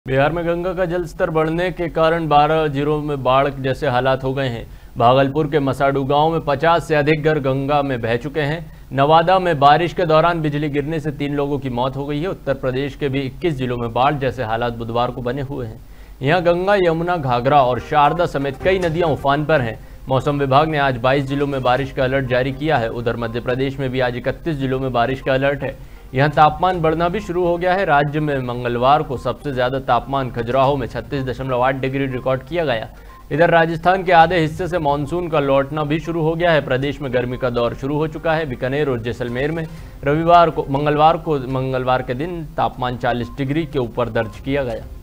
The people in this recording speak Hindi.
बिहार में गंगा का जलस्तर बढ़ने के कारण 12 जिलों में बाढ़ जैसे हालात हो गए हैं। भागलपुर के मसाडू गांव में 50 से अधिक घर गंगा में बह चुके हैं। नवादा में बारिश के दौरान बिजली गिरने से 3 लोगों की मौत हो गई है। उत्तर प्रदेश के भी 21 जिलों में बाढ़ जैसे हालात बुधवार को बने हुए हैं। यहाँ गंगा, यमुना, घाघरा और शारदा समेत कई नदियां उफान पर हैं। मौसम विभाग ने आज 22 जिलों में बारिश का अलर्ट जारी किया है। उधर मध्य प्रदेश में भी आज 31 जिलों में बारिश का अलर्ट है। यहाँ तापमान बढ़ना भी शुरू हो गया है। राज्य में मंगलवार को सबसे ज्यादा तापमान खजुराहो में 36.8 डिग्री रिकॉर्ड किया गया। इधर राजस्थान के आधे हिस्से से मानसून का लौटना भी शुरू हो गया है। प्रदेश में गर्मी का दौर शुरू हो चुका है। बीकानेर और जैसलमेर में मंगलवार के दिन तापमान 40 डिग्री के ऊपर दर्ज किया गया।